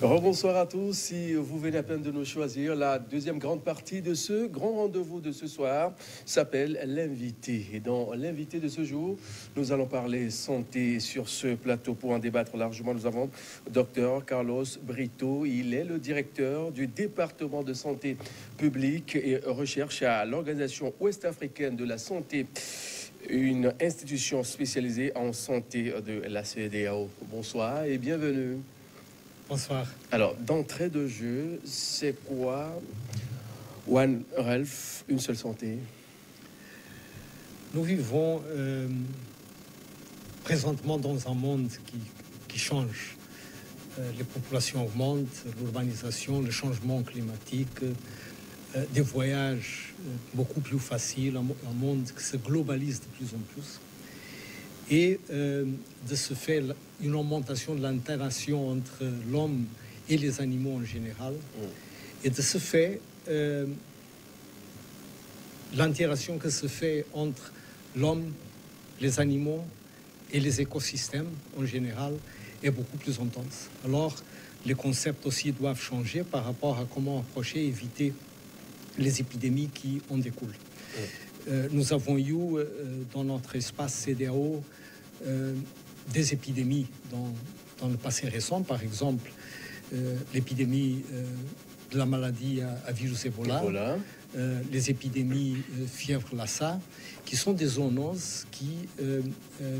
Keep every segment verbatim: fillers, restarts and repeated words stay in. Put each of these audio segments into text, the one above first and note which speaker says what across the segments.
Speaker 1: Rebonsoir à tous. Si vous venez à peine de nous choisir, la deuxième grande partie de ce grand rendez-vous de ce soir s'appelle l'invité. Et dans l'invité de ce jour, nous allons parler santé sur ce plateau. Pour en débattre largement, nous avons docteur Carlos Brito. Il est le directeur du département de santé publique et recherche à l'Organisation ouest-africaine de la santé, une institution spécialisée en santé de la C E D A O. Bonsoir et bienvenue.
Speaker 2: Bonsoir.
Speaker 1: Alors, d'entrée de jeu, c'est quoi One Health, une seule santé?
Speaker 2: Nous vivons euh, présentement dans un monde qui, qui change. Euh, les populations augmentent, l'urbanisation, le changement climatique, euh, des voyages euh, beaucoup plus faciles, un, un monde qui se globalise de plus en plus. Et euh, de ce fait, une augmentation de l'interaction entre l'homme et les animaux en général. Mm. Et de ce fait, euh, l'interaction que se fait entre l'homme, les animaux et les écosystèmes en général est beaucoup plus intense. Alors, les concepts aussi doivent changer par rapport à comment approcher et éviter les épidémies qui en découlent. Mm. Euh, nous avons eu euh, dans notre espace C E D A O euh, des épidémies dans, dans le passé récent, par exemple euh, l'épidémie euh, de la maladie à, à virus Ebola, Ebola. Euh, les épidémies euh, fièvre Lassa, qui sont des zoonoses qui euh, euh,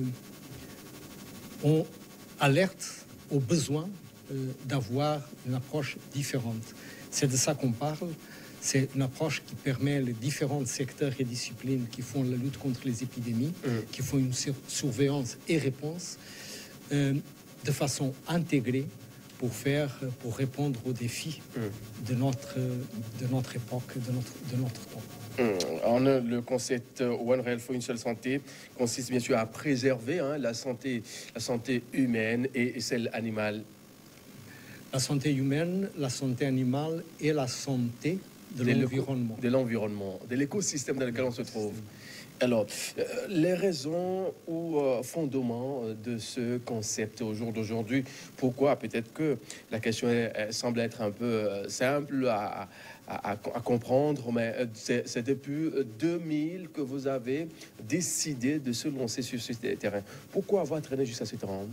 Speaker 2: ont alerte au besoin euh, d'avoir une approche différente. C'est de ça qu'on parle. C'est une approche qui permet les différents secteurs et disciplines qui font la lutte contre les épidémies, mmh. qui font une sur- surveillance et réponse euh, de façon intégrée pour faire, pour répondre aux défis mmh. de notre, de notre époque, de notre, de notre temps.
Speaker 1: Mmh. En, le concept One Health, une seule santé, consiste bien sûr à préserver hein, la santé, la santé humaine et, et celle animale.
Speaker 2: La santé humaine, la santé animale et la santé de l'environnement.
Speaker 1: De l'environnement, de l'écosystème dans lequel on se trouve. Alors, euh, les raisons ou euh, fondements de ce concept au jour d'aujourd'hui, pourquoi? Peut-être que la question elle, elle semble être un peu euh, simple à, à, à, à comprendre, mais c'est, c'est depuis deux mille que vous avez décidé de se lancer sur ce terrain. Pourquoi avoir traîné jusqu'à ce terrain?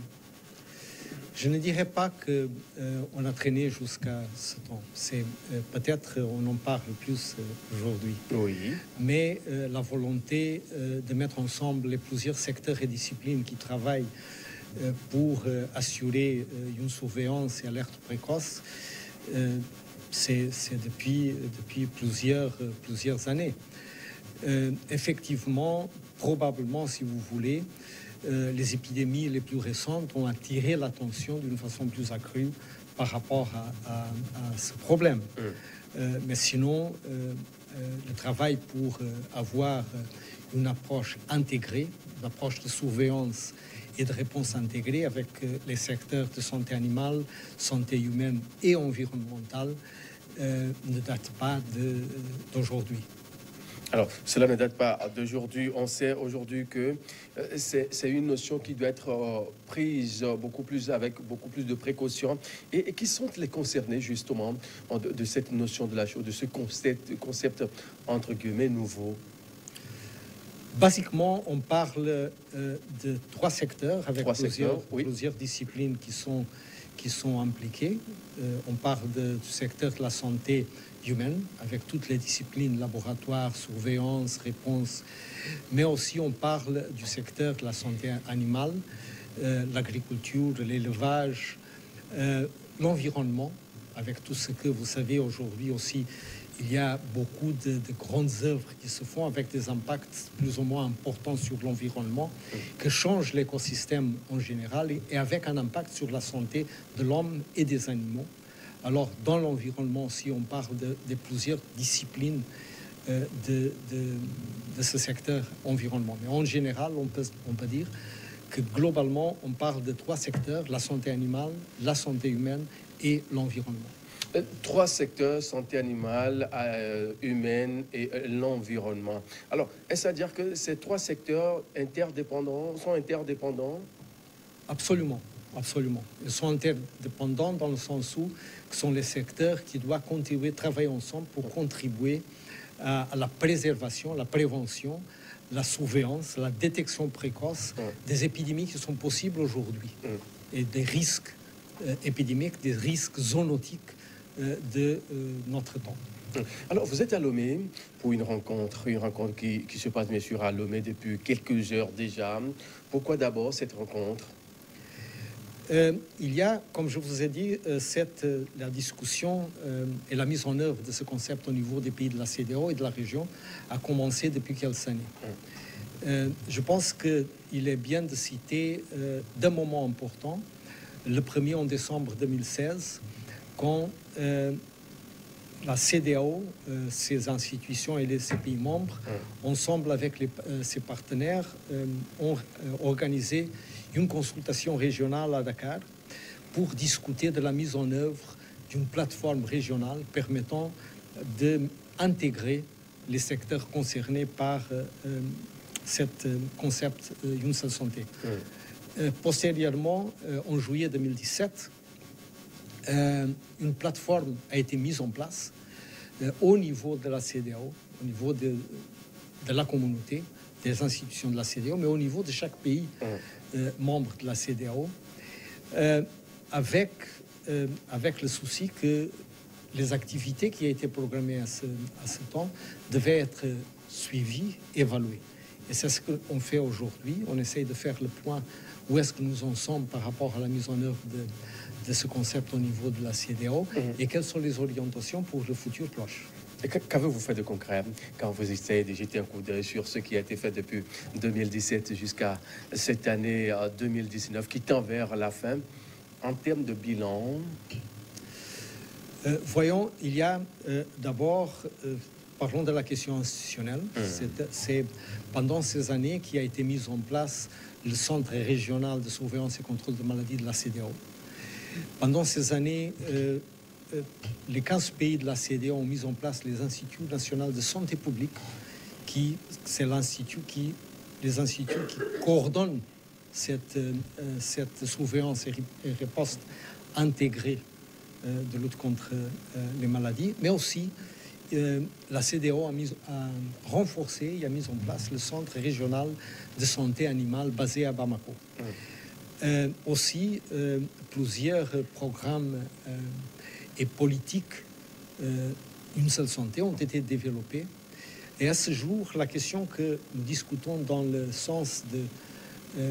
Speaker 2: Je ne dirais pas qu'on euh, a traîné jusqu'à ce temps. C'est, euh, peut-être on en parle plus euh, aujourd'hui.
Speaker 1: Oui.
Speaker 2: Mais euh, la volonté euh, de mettre ensemble les plusieurs secteurs et disciplines qui travaillent euh, pour euh, assurer euh, une surveillance et alerte précoce, euh, c'est, c'est depuis, depuis plusieurs, euh, plusieurs années. Euh, effectivement, probablement, si vous voulez, Euh, les épidémies les plus récentes ont attiré l'attention d'une façon plus accrue par rapport à, à, à ce problème. Mm. Euh, mais sinon, euh, euh, le travail pour euh, avoir une approche intégrée, une approche de surveillance et de réponse intégrée avec euh, les secteurs de santé animale, santé humaine et environnementale euh, ne date pas de, d'aujourd'hui.
Speaker 1: Alors, cela ne date pas d'aujourd'hui. On sait aujourd'hui que euh, c'est, c'est une notion qui doit être euh, prise beaucoup plus avec beaucoup plus de précautions. Et, et qui sont les concernés justement de, de cette notion de la chose, de ce concept, concept entre guillemets nouveau?
Speaker 2: Basiquement, on parle euh, de trois secteurs avec
Speaker 1: trois
Speaker 2: plusieurs,
Speaker 1: secteurs, oui.
Speaker 2: plusieurs disciplines qui sont, qui sont impliquées. Euh, on parle de, du secteur de la santé humaine, avec toutes les disciplines, laboratoire, surveillance, réponse, mais aussi on parle du secteur de la santé animale, euh, l'agriculture, l'élevage, euh, l'environnement, avec tout ce que vous savez aujourd'hui aussi. Il y a beaucoup de, de grandes œuvres qui se font avec des impacts plus ou moins importants sur l'environnement, que change l'écosystème en général et, et avec un impact sur la santé de l'homme et des animaux. Alors, dans l'environnement aussi, on parle de, de plusieurs disciplines euh, de, de, de ce secteur environnement. Mais en général, on peut, on peut dire que globalement, on parle de trois secteurs, la santé animale, la santé humaine et l'environnement.
Speaker 1: Euh, trois secteurs, santé animale, euh, humaine et euh, l'environnement. Alors, est-ce à dire que ces trois secteurs interdépendants sont interdépendants?
Speaker 2: Absolument. absolument. Ils sont interdépendants dans le sens où ce sont les secteurs qui doivent continuer de travailler ensemble pour contribuer à, à la préservation, la prévention, la surveillance, la détection précoce des épidémies qui sont possibles aujourd'hui et des risques euh, épidémiques, des risques zoonotiques euh, de euh, notre temps.
Speaker 1: Alors, vous êtes à Lomé pour une rencontre, une rencontre qui, qui se passe bien sûr à Lomé depuis quelques heures déjà. Pourquoi d'abord cette rencontre?
Speaker 2: Euh, il y a, comme je vous ai dit, euh, cette, euh, la discussion euh, et la mise en œuvre de ce concept au niveau des pays de la C D A O et de la région a commencé depuis quelques années. Euh, je pense qu'il est bien de citer euh, deux moments importants. Le premier en décembre deux mille seize, quand euh, la C D A O, euh, ses institutions et les, ses pays membres, ensemble avec les, euh, ses partenaires, euh, ont euh, organisé une consultation régionale à Dakar pour discuter de la mise en œuvre d'une plateforme régionale permettant d'intégrer les secteurs concernés par euh, euh, ce euh, concept euh, Une seule santé. Mmh. Euh, postérieurement, euh, en juillet deux mille dix-sept, euh, une plateforme a été mise en place euh, au niveau de la C D A O, au niveau de, de la communauté, des institutions de la C D A O, mais au niveau de chaque pays mmh. euh, membre de la C D A O, euh, avec, euh, avec le souci que les activités qui ont été programmées à ce, à ce temps devaient être suivies, évaluées. Et c'est ce qu'on fait aujourd'hui. On essaye de faire le point où est-ce que nous en sommes par rapport à la mise en œuvre de, de ce concept au niveau de la C D A O mmh. et quelles sont les orientations pour le futur proche.
Speaker 1: Et qu'avez-vous fait de concret quand vous essayez de jeter un coup d'œil sur ce qui a été fait depuis deux mille dix-sept jusqu'à cette année deux mille dix-neuf qui tend vers la fin en termes de bilan?
Speaker 2: Euh, voyons, il y a euh, d'abord, euh, parlons de la question institutionnelle. Mmh. C'est, c'est pendant ces années qu'il a été mis en place le Centre régional de surveillance et contrôle de maladies de la C D A O. Pendant ces années, euh, euh, les quinze pays de la C D A O ont mis en place les instituts nationaux de santé publique, qui c'est l'institut qui, les instituts qui coordonnent cette, euh, cette surveillance et riposte intégrée de lutte contre euh, les maladies, mais aussi euh, la C D A O a, mis, a renforcé et a mis en place le Centre régional de santé animale basé à Bamako. Mmh. Euh, aussi, euh, plusieurs programmes euh, et politiques euh, Une seule santé ont été développés. Et à ce jour, la question que nous discutons dans le sens de, euh,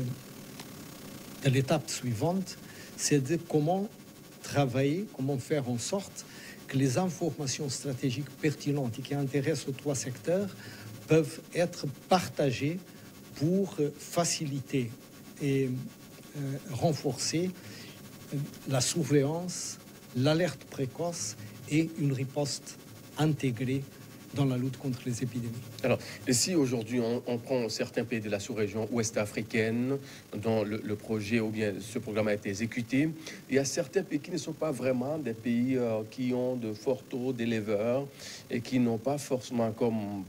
Speaker 2: de l'étape suivante, c'est de comment travailler, comment faire en sorte que les informations stratégiques pertinentes et qui intéressent aux trois secteurs peuvent être partagées pour faciliter et euh, renforcer la surveillance, l'alerte précoce et une riposte intégrée dans la lutte contre les épidémies.
Speaker 1: Alors, si aujourd'hui on, on prend certains pays de la sous-région ouest africaine dont le, le projet ou bien ce programme a été exécuté, il y a certains pays qui ne sont pas vraiment des pays euh, qui ont de forts taux d'éleveurs et qui n'ont pas forcément comme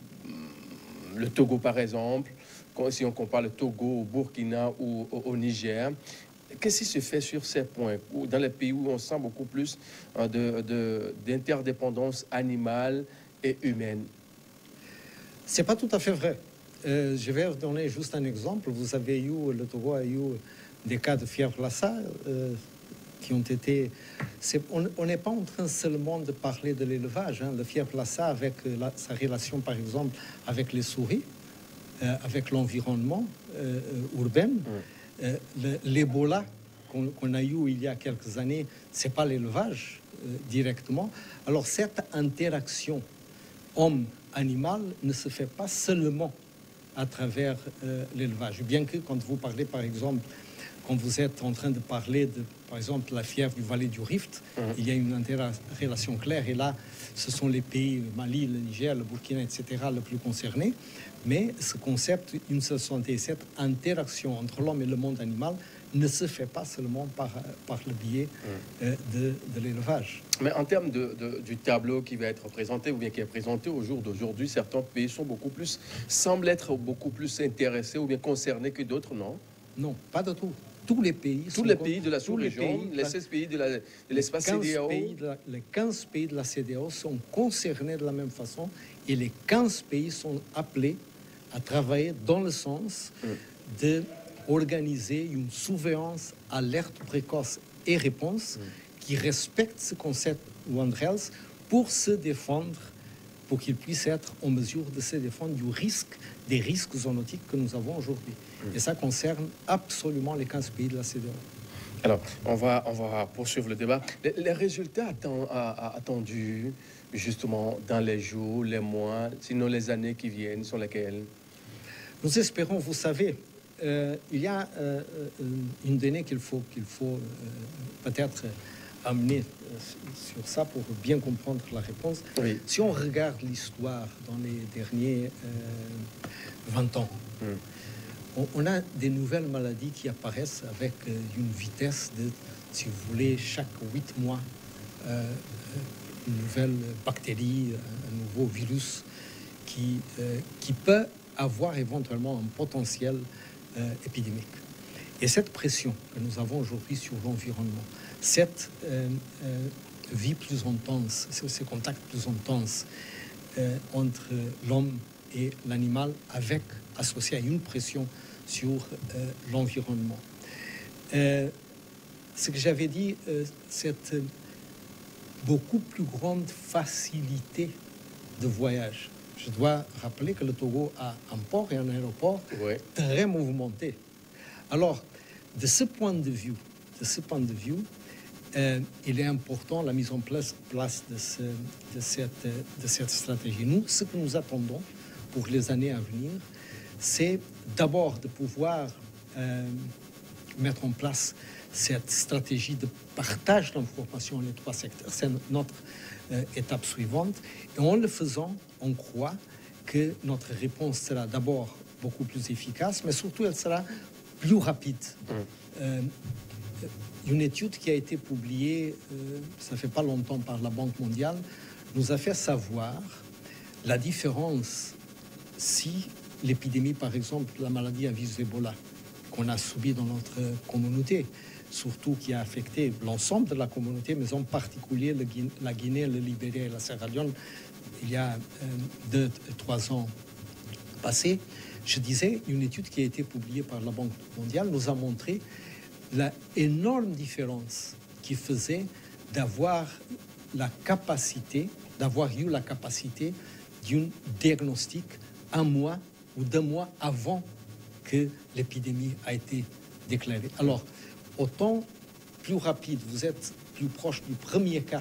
Speaker 1: le Togo par exemple, si on compare le Togo au Burkina ou au, au Niger. Qu'est-ce qui se fait sur ces points, dans les pays où on sent beaucoup plus euh, de, de, d'interdépendance animale et humaine?
Speaker 2: C'est pas tout à fait vrai. Euh, je vais vous donner juste un exemple. Vous avez eu, le Togo a eu des cas de fièvre Lassa euh, qui ont été... C'est, on n'est pas en train seulement de parler de l'élevage. Hein. Le fièvre Lassa, avec la, sa relation, par exemple, avec les souris, euh, avec l'environnement euh, urbain, mmh. euh, le, l'Ebola qu'on, qu'on a eu il y a quelques années, c'est pas l'élevage euh, directement. Alors, cette interaction homme-animal ne se fait pas seulement à travers euh, l'élevage. Bien que quand vous parlez, par exemple, quand vous êtes en train de parler de, par exemple, la fièvre du Vallée du Rift, mmh. il y a une relation claire. Et là, ce sont les pays, le Mali, le Niger, le Burkina, et cetera, le plus concernés. Mais ce concept, une seule santé, cette interaction entre l'homme et le monde animal ne se fait pas seulement par, par le biais mmh. euh, de, de l'élevage.
Speaker 1: Mais en termes de, de, du tableau qui va être présenté ou bien qui est présenté au jour d'aujourd'hui, certains pays sont beaucoup plus, semblent être beaucoup plus intéressés ou bien concernés que d'autres, non?
Speaker 2: Non, pas du tout. tous les pays,
Speaker 1: tous les pays de la sous-région, les seize pays de l'espace C D A O.
Speaker 2: Les quinze pays de la C D A O sont concernés de la même façon et les quinze pays sont appelés à travailler dans le sens mm. d'organiser une surveillance, alerte précoce et réponse mm. qui respecte ce concept One Health pour se défendre, pour qu'ils puissent être en mesure de se défendre du risque, des risques zoonotiques que nous avons aujourd'hui. Mm. Et ça concerne absolument les quinze pays de la C D A O.
Speaker 1: Alors, on va, on va poursuivre le débat. Les, les résultats attend, à, à, attendus, justement, dans les jours, les mois, sinon les années qui viennent, sont lesquels?
Speaker 2: Nous espérons, vous savez, euh, il y a euh, une donnée qu'il faut, qu'il faut euh, peut-être amener euh, sur ça pour bien comprendre la réponse.
Speaker 1: Oui.
Speaker 2: Si on regarde l'histoire dans les derniers euh, vingt ans, mm. on, on a des nouvelles maladies qui apparaissent avec euh, une vitesse de, si vous voulez, chaque huit mois, euh, une nouvelle bactérie, un nouveau virus qui, euh, qui peut avoir éventuellement un potentiel euh, épidémique. Et cette pression que nous avons aujourd'hui sur l'environnement, cette euh, euh, vie plus intense, ces contacts plus intenses euh, entre l'homme et l'animal, avec associé à une pression sur euh, l'environnement. Euh, ce que j'avais dit, euh, cette beaucoup plus grande facilité de voyage. Je dois rappeler que le Togo a un port et un aéroport
Speaker 1: ouais.
Speaker 2: très mouvementés. Alors, de ce point de vue, de ce point de vue, euh, il est important la mise en place, place de, ce, de, cette, de cette stratégie. Nous, ce que nous attendons pour les années à venir, c'est d'abord de pouvoir euh, mettre en place cette stratégie de partage d'informations dans les trois secteurs. C'est notre euh, étape suivante. Et en le faisant, on croit que notre réponse sera d'abord beaucoup plus efficace, mais surtout elle sera plus rapide. Mmh. Euh, une étude qui a été publiée, euh, ça fait pas longtemps, par la Banque mondiale, nous a fait savoir la différence si l'épidémie, par exemple, la maladie à virus Ebola, qu'on a subie dans notre communauté, surtout qui a affecté l'ensemble de la communauté, mais en particulier le, la Guinée, le Libéria et la Sierra Leone, il y a euh, deux, trois ans passés. Je disais, une étude qui a été publiée par la Banque mondiale nous a montré la énorme différence qui faisait d'avoir la capacité, d'avoir eu la capacité d'un diagnostic un mois ou deux mois avant que l'épidémie a été déclarée. Alors, autant plus rapide, vous êtes plus proche du premier cas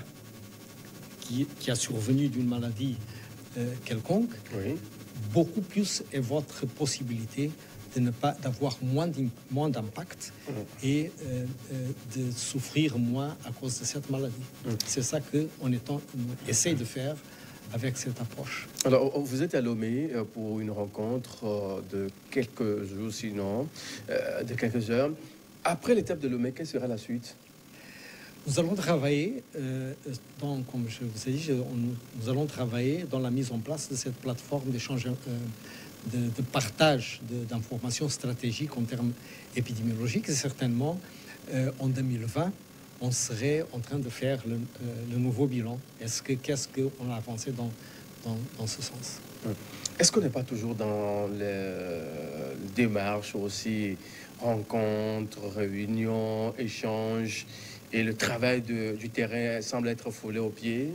Speaker 2: qui, qui a survenu d'une maladie euh, quelconque,
Speaker 1: oui.
Speaker 2: beaucoup plus est votre possibilité de ne pas d'avoir moins, moins d'impact mmh. et euh, euh, de souffrir moins à cause de cette maladie. Mmh. C'est ça qu'on essaie de faire avec cette approche.
Speaker 1: Alors, vous êtes à Lomé pour une rencontre de quelques jours, sinon, euh, de quelques heures. Après l'étape de Lomé, quelle sera la suite?
Speaker 2: Nous allons travailler, euh, dans, comme je vous ai dit, je, on, nous allons travailler dans la mise en place de cette plateforme d'échange, euh, de, de partage d'informations stratégiques en termes épidémiologiques. Et certainement, euh, en deux mille vingt, on serait en train de faire le, euh, le nouveau bilan. Est-ce que, qu'est-ce qu'on a avancé dans, dans, dans ce sens?
Speaker 1: Est-ce qu'on n'est pas toujours dans les démarches aussi, rencontres, réunions, échanges, et le travail de, du terrain semble être foulé aux pieds?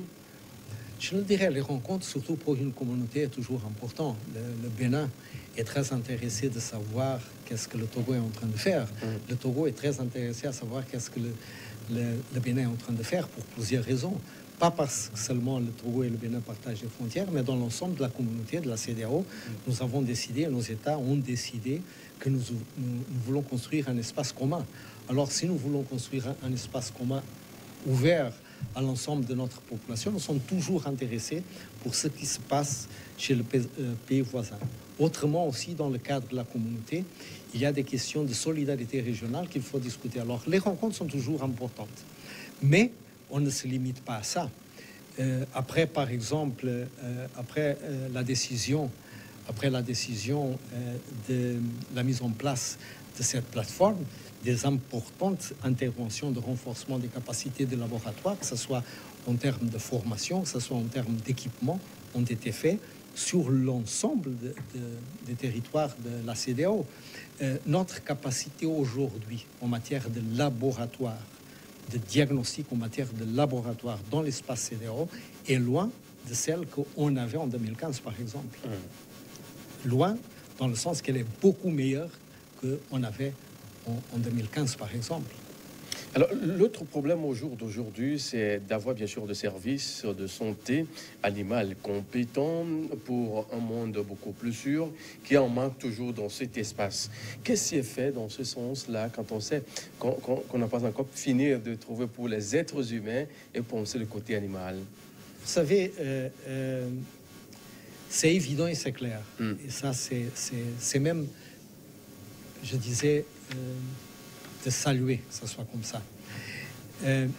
Speaker 2: Je le dirais, les rencontres, surtout pour une communauté, est toujours important. Le, le Bénin est très intéressé de savoir qu'est-ce que le Togo est en train de faire. Mmh. Le Togo est très intéressé à savoir qu'est-ce que le, le, le Bénin est en train de faire pour plusieurs raisons. Pas parce que seulement le Togo et le Bénin partagent les frontières, mais dans l'ensemble de la communauté, de la C D A O, mmh. nous avons décidé, nos États ont décidé que nous, nous, nous voulons construire un espace commun. Alors, si nous voulons construire un, un espace commun ouvert à l'ensemble de notre population, nous sommes toujours intéressés pour ce qui se passe chez le pays, euh, pays voisin. Autrement aussi, dans le cadre de la communauté, il y a des questions de solidarité régionale qu'il faut discuter. Alors, les rencontres sont toujours importantes, mais on ne se limite pas à ça. Euh, après, par exemple, euh, après euh, la décision après la décision euh, de la mise en place de cette plateforme, des importantes interventions de renforcement des capacités des laboratoires, que ce soit en termes de formation, que ce soit en termes d'équipement, ont été faits sur l'ensemble de, de, des territoires de la C D A O. Euh, notre capacité aujourd'hui en matière de laboratoire, de diagnostic en matière de laboratoire dans l'espace C D A O est loin de celle qu'on avait en deux mille quinze, par exemple. Mmh. Loin, dans le sens qu'elle est beaucoup meilleure qu'on avait en, en deux mille quinze, par exemple.
Speaker 1: Alors, l'autre problème au jour d'aujourd'hui, c'est d'avoir bien sûr des services de santé animale compétents pour un monde beaucoup plus sûr, qui en manque toujours dans cet espace. Qu'est-ce qui est fait dans ce sens-là quand on sait qu'on qu'on n'a pas encore fini de trouver pour les êtres humains et penser le côté animal?
Speaker 2: Vous savez, euh, euh, c'est évident et c'est clair. Mm. Et ça, c'est même, je disais, euh, de saluer que ça soit comme ça. Euh,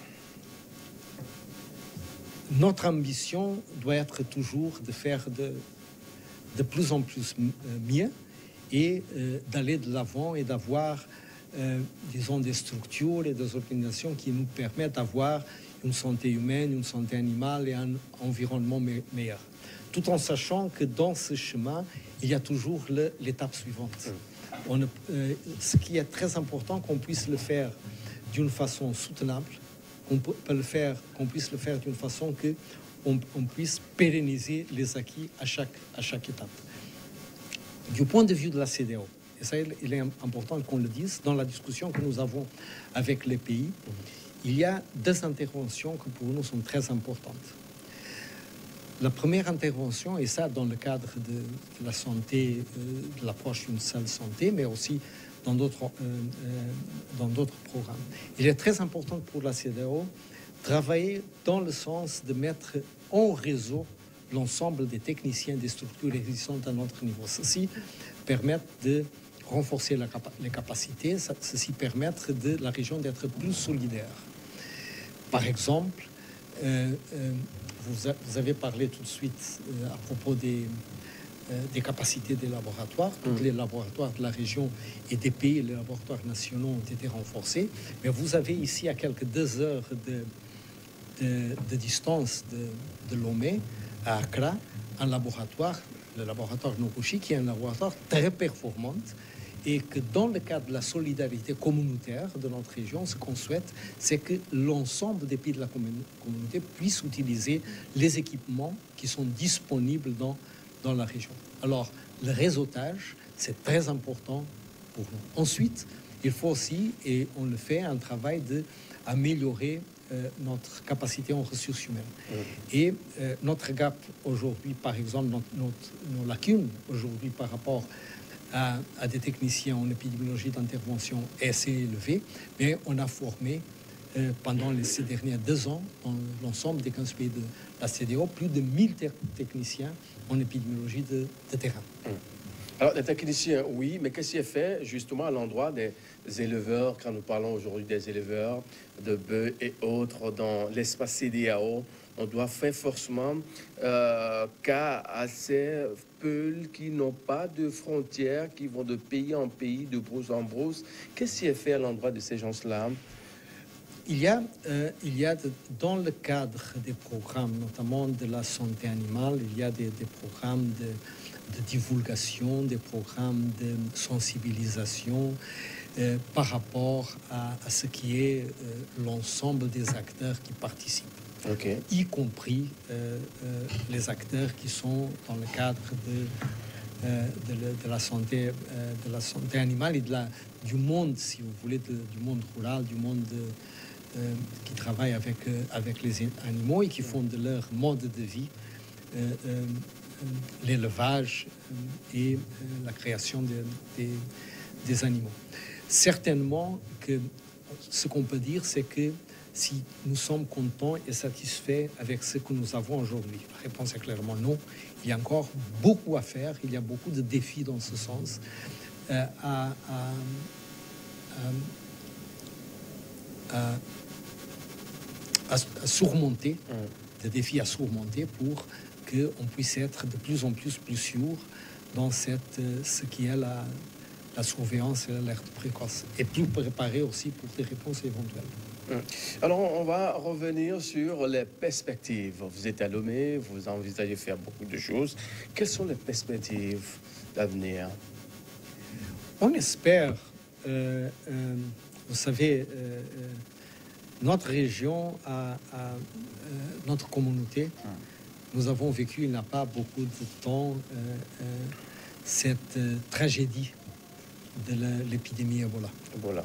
Speaker 2: notre ambition doit être toujours de faire de, de plus en plus mieux et euh, d'aller de l'avant et d'avoir, euh, disons, des structures et des organisations qui nous permettent d'avoir une santé humaine, une santé animale et un environnement me meilleur. Tout en sachant que dans ce chemin, il y a toujours l'étape suivante. On, euh, ce qui est très important, qu'on puisse le faire d'une façon soutenable, qu'on peut, peut le faire, qu'on puisse le faire d'une façon que on, on puisse pérenniser les acquis à chaque, à chaque étape. Du point de vue de la C D A O, et ça, il est important qu'on le dise, dans la discussion que nous avons avec les pays, il y a deux interventions qui pour nous sont très importantes. La première intervention, et ça dans le cadre de, de la santé, euh, de l'approche d'une seule santé, mais aussi dans d'autres euh, euh, dans d'autres programmes. Il est très important pour la C D A O travailler dans le sens de mettre en réseau l'ensemble des techniciens des structures existantes à notre niveau. Ceci permet de renforcer la capa les capacités, ceci permet de la région d'être plus solidaire. Par exemple, euh, euh, Vous, a, vous avez parlé tout de suite euh, à propos des, euh, des capacités des laboratoires. Tous mmh. les laboratoires de la région et des pays, les laboratoires nationaux ont été renforcés. Mais vous avez ici, à quelques deux heures de, de, de distance de, de Lomé, à Accra, un laboratoire, le laboratoire Noguchi, qui est un laboratoire très performant, et que dans le cadre de la solidarité communautaire de notre région, ce qu'on souhaite, c'est que l'ensemble des pays de la communauté puissent utiliser les équipements qui sont disponibles dans, dans la région. Alors, le réseautage, c'est très important pour nous. Ensuite, il faut aussi, et on le fait, un travail d'améliorer euh, notre capacité en ressources humaines. Mmh. Et euh, notre gap aujourd'hui, par exemple, notre, notre, nos lacunes aujourd'hui par rapport À, à des techniciens en épidémiologie d'intervention est assez élevé, mais on a formé euh, pendant les, ces derniers deux ans, dans l'ensemble des quinze pays de la C D A O, plus de mille te techniciens en épidémiologie de, de terrain.
Speaker 1: Alors, les techniciens, oui, mais qu'est-ce qui est fait justement à l'endroit des éleveurs, quand nous parlons aujourd'hui des éleveurs de bœufs et autres dans l'espace C D A O? On doit faire forcément euh, cas à ces peuples qui n'ont pas de frontières, qui vont de pays en pays, de brousse en brousse. Qu'est-ce qui est fait à l'endroit de ces gens-là?
Speaker 2: Il y a, euh, il y a de, dans le cadre des programmes, notamment de la santé animale, il y a des, des programmes de, de divulgation, des programmes de sensibilisation euh, par rapport à, à ce qui est euh, l'ensemble des acteurs qui participent. Okay. Y compris euh, euh, les acteurs qui sont dans le cadre de, euh, de, le, de, la, santé, euh, de la santé animale et de la, du monde, si vous voulez, de, du monde rural, du monde de, euh, qui travaille avec, euh, avec les animaux et qui font de leur mode de vie euh, euh, l'élevage et euh, la création de, de, des animaux. Certainement que ce qu'on peut dire, c'est que si nous sommes contents et satisfaits avec ce que nous avons aujourd'hui. La réponse est clairement non. Il y a encore beaucoup à faire, il y a beaucoup de défis dans ce sens euh, à, à, à, à, à surmonter, mmh. des défis à surmonter pour qu'on puisse être de plus en plus plus sûr dans cette, ce qui est la, la surveillance et l'alerte précoce, et plus préparé aussi pour des réponses éventuelles.
Speaker 1: Alors, on va revenir sur les perspectives. Vous êtes à Lomé, vous envisagez faire beaucoup de choses. Quelles sont les perspectives d'avenir?
Speaker 2: On espère, euh, euh, vous savez, euh, euh, notre région, a, a, euh, notre communauté, nous avons vécu il n'y a pas beaucoup de temps euh, euh, cette euh, tragédie de l'épidémie Ebola.
Speaker 1: Voilà.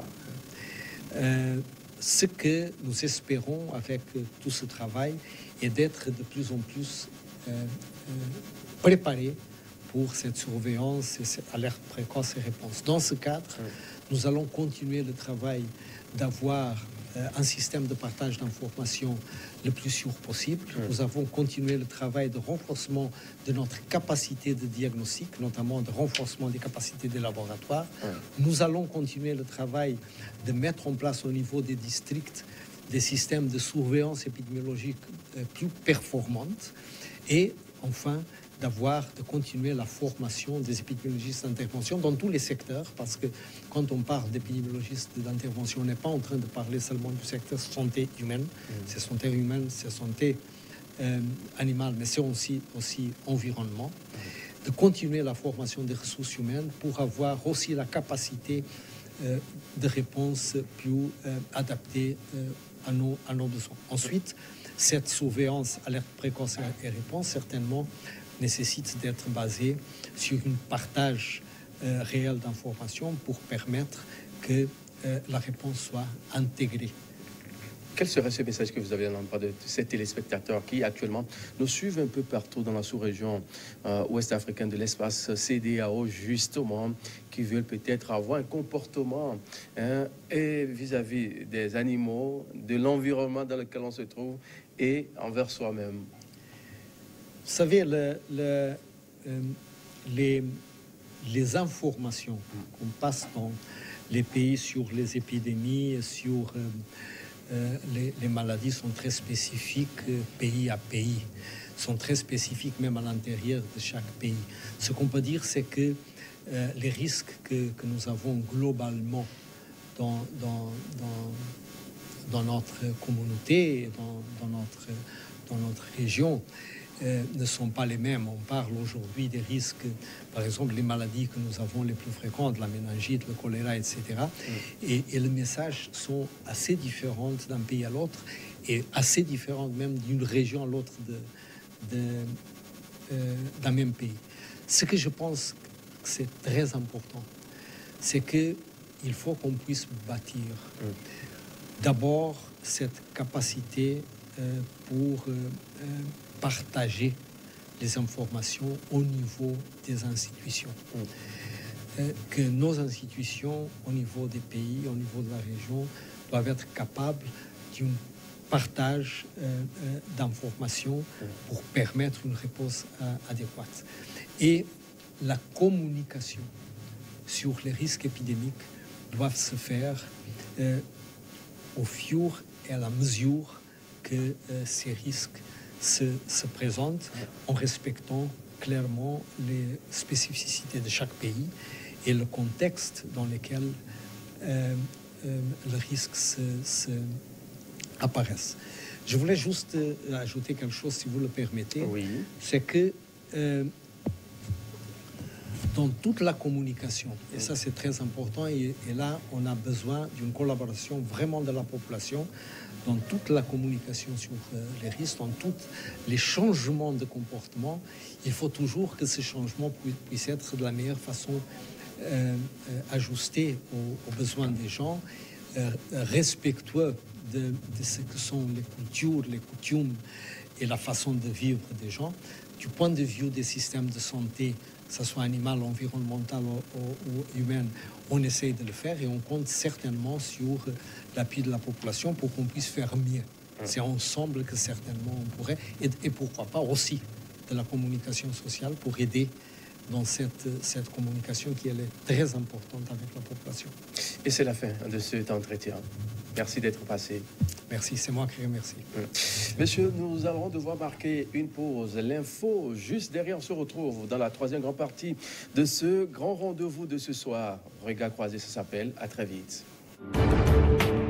Speaker 2: Euh, ce que nous espérons avec euh, tout ce travail est d'être de plus en plus euh, euh, préparés pour cette surveillance et cette alerte précoce et réponse. Dans ce cadre, oui. nous allons continuer le travail d'avoir euh, un système de partage d'informations le plus sûr possible. Oui. Nous avons continué le travail de renforcement de notre capacité de diagnostic, notamment de renforcement des capacités des laboratoires. Oui. Nous allons continuer le travail de mettre en place au niveau des districts des systèmes de surveillance épidémiologique euh, plus performantes. Et enfin, d'avoir, de continuer la formation des épidémiologistes d'intervention dans tous les secteurs, parce que quand on parle d'épidémiologistes d'intervention, on n'est pas en train de parler seulement du secteur santé humaine, mmh. c'est santé humaine, c'est santé euh, animale, mais c'est aussi, aussi environnement, mmh. de continuer la formation des ressources humaines pour avoir aussi la capacité euh, de réponse plus euh, adaptée euh, à, nos, à nos besoins. Ensuite, cette surveillance, alerte précoce et réponse, certainement, nécessite d'être basé sur un partage euh, réel d'informations pour permettre que euh, la réponse soit intégrée.
Speaker 1: Quel serait ce message que vous avez à l'endroit de ces téléspectateurs qui actuellement nous suivent un peu partout dans la sous-région euh, ouest-africaine de l'espace C D A O, justement, qui veulent peut-être avoir un comportement hein, et vis-à-vis des animaux, de l'environnement dans lequel on se trouve et envers soi-même?
Speaker 2: Vous savez, le, le, euh, les, les informations qu'on passe dans les pays sur les épidémies, sur euh, euh, les, les maladies sont très spécifiques euh, pays à pays, sont très spécifiques même à l'intérieur de chaque pays. Ce qu'on peut dire, c'est que euh, les risques que, que nous avons globalement dans, dans, dans, dans notre communauté et dans, dans, notre, dans notre région, Euh, ne sont pas les mêmes. On parle aujourd'hui des risques, par exemple, les maladies que nous avons les plus fréquentes, la méningite, le choléra, et cetera. Mm. Et, et les messages sont assez différents d'un pays à l'autre et assez différents même d'une région à l'autre de, de, euh, d'un même pays. Ce que je pense que c'est très important, c'est qu'il faut qu'on puisse bâtir mm. d'abord cette capacité euh, pour... Euh, euh, partager les informations au niveau des institutions. Mmh. Euh, que nos institutions, au niveau des pays, au niveau de la région, doivent être capables d'un partage euh, euh, d'informations mmh. pour permettre une réponse euh, adéquate. Et la communication sur les risques épidémiques doit se faire euh, au fur et à la mesure que euh, ces risques Se, se présente en respectant clairement les spécificités de chaque pays et le contexte dans lequel euh, euh, le risque se, se apparaissent. Je voulais juste euh, ajouter quelque chose, si vous le permettez.
Speaker 1: Oui.
Speaker 2: C'est que euh, dans toute la communication, et ça c'est très important, et, et là on a besoin d'une collaboration vraiment de la population, dans toute la communication sur euh, les risques, dans tous les changements de comportement, il faut toujours que ces changements pu- puissent être de la meilleure façon euh, euh, ajustés aux, aux besoins des gens, euh, respectueux de, de ce que sont les cultures, les coutumes et la façon de vivre des gens. Du point de vue des systèmes de santé, que ce soit animal, environnemental ou, ou, ou humain, on essaye de le faire et on compte certainement sur l'appui de la population pour qu'on puisse faire mieux. C'est ensemble que certainement on pourrait, et, et pourquoi pas aussi de la communication sociale pour aider dans cette, cette communication qui elle est très importante avec la population.
Speaker 1: Et c'est la fin de cet entretien. Merci d'être passé.
Speaker 2: Merci, c'est moi qui remercie.
Speaker 1: Messieurs, nous allons devoir marquer une pause. L'info, juste derrière, on se retrouve dans la troisième grande partie de ce grand rendez-vous de ce soir. Regard croisé, ça s'appelle. À très vite.